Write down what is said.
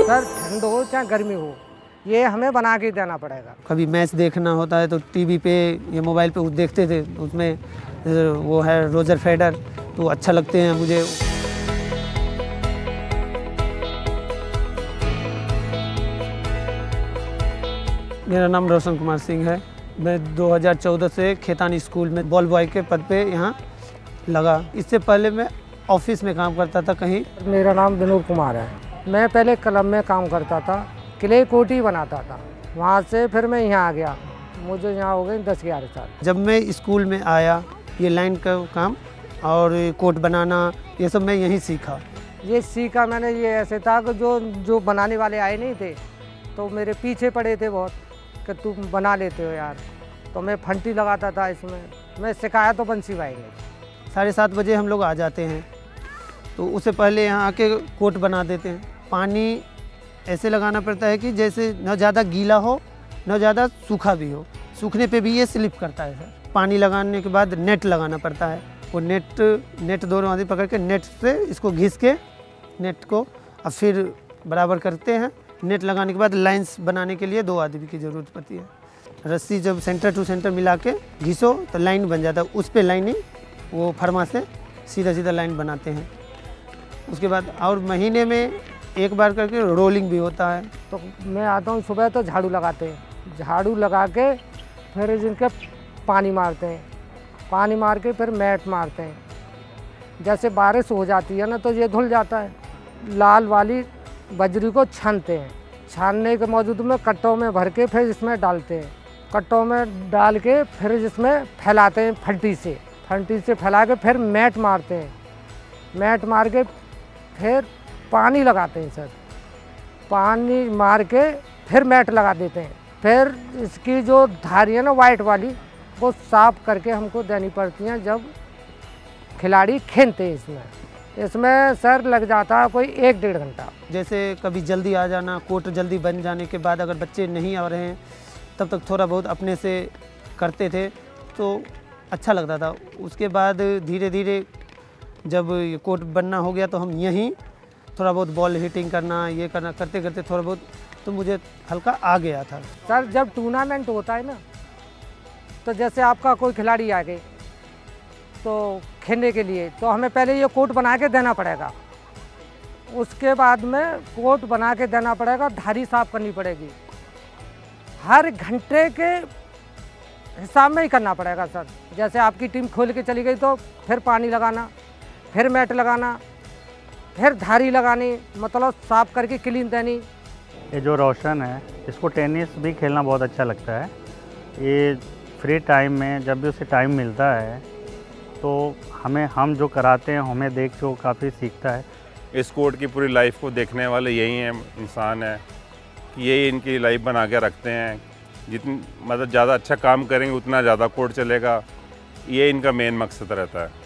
Sir ठंड हो चाहे गर्मी हो, ये हमें बना के देना पड़ेगा। कभी मैच देखना होता है तो टीवी पे या मोबाइल पे देखते थे, उसमें वो है रोजर फेडर, तो अच्छा लगते हैं मुझे। मेरा नाम रोशन कुमार सिंह है। मैं 2014 से खेतानी स्कूल में बॉल बॉय के पद पे यहाँ लगा। इससे पहले मैं ऑफिस में काम करता था कहीं। मेरा नाम विनोद कुमार है। मैं पहले क्लब में काम करता था, क्ले कोटी बनाता था। वहाँ से फिर मैं यहाँ आ गया। मुझे यहाँ हो गए 10-11 साल। जब मैं स्कूल में आया, ये लाइन का काम और कोट बनाना ये सब मैं यहीं सीखा। ये सीखा मैंने, ये ऐसे था कि जो बनाने वाले आए नहीं थे तो मेरे पीछे पड़े थे बहुत कि तुम बना लेते हो यार, तो मैं फंटी लगाता था इसमें। मैं सिखाया तो बंसी भाई ने। 7:30 बजे हम लोग आ जाते हैं, तो उससे पहले यहाँ आके कोट बना देते हैं। पानी ऐसे लगाना पड़ता है कि जैसे न ज़्यादा गीला हो न ज़्यादा सूखा भी हो। सूखने पे भी ये स्लिप करता है सर। पानी लगाने के बाद नेट लगाना पड़ता है। वो नेट दोनों आदमी पकड़ के नेट से इसको घिस के नेट को अब फिर बराबर करते हैं। नेट लगाने के बाद लाइंस बनाने के लिए 2 आदमी की ज़रूरत पड़ती है। रस्सी जब सेंटर टू सेंटर मिला के घिसो तो लाइन बन जाता है। उस पर लाइनिंग वो फरमा से सीधा लाइन बनाते हैं। उसके बाद और महीने में एक बार करके रोलिंग भी होता है। तो मैं आता हूँ सुबह तो झाड़ू लगाते हैं, झाड़ू लगा के फिर जिनके पानी मारते हैं, पानी मार के फिर मैट मारते हैं। जैसे बारिश हो जाती है ना तो ये धुल जाता है। लाल वाली बजरी को छानते हैं, छानने के मौजूद में कट्टों में भर के फिर इसमें डालते हैं। कट्टों में डाल के फिर इसमें फैलाते हैं फंटी से फैला के फिर मैट मारते हैं। मैट मार के फिर पानी लगाते हैं सर। पानी मार के फिर मैट लगा देते हैं। फिर इसकी जो धारी है ना वाइट वाली, वो साफ करके हमको देनी पड़ती हैं जब खिलाड़ी खेलते हैं। इसमें सर लग जाता है कोई 1-1.5 घंटा। जैसे कभी जल्दी आ जाना, कोट जल्दी बन जाने के बाद अगर बच्चे नहीं आ रहे हैं तब तक थोड़ा बहुत अपने से करते थे तो अच्छा लगता था। उसके बाद धीरे धीरे जब ये कोट बनना हो गया तो हम यहीं थोड़ा बहुत बॉल हिटिंग करना ये करना करते करते थोड़ा बहुत तो मुझे हल्का आ गया था। सर जब टूर्नामेंट होता है ना तो जैसे आपका कोई खिलाड़ी आ गए तो खेलने के लिए तो हमें पहले ये कोट बना के देना पड़ेगा। उसके बाद में कोट बना के देना पड़ेगा, धारी साफ करनी पड़ेगी। हर घंटे के हिसाब में ही करना पड़ेगा सर। जैसे आपकी टीम खोल के चली गई तो फिर पानी लगाना, फिर मैट लगाना, फिर धारी लगानी, मतलब साफ करके क्लीन देनी। ये जो रोशन है इसको टेनिस भी खेलना बहुत अच्छा लगता है। ये फ्री टाइम में जब भी उसे टाइम मिलता है तो हम जो कराते हैं हमें देख के वो काफ़ी सीखता है। इस कोर्ट की पूरी लाइफ को देखने वाले यही हैं इंसान है कि यही इनकी लाइफ बना के रखते हैं। जितनी मतलब ज़्यादा अच्छा काम करेंगे उतना ज़्यादा कोर्ट चलेगा, ये इनका मेन मकसद रहता है।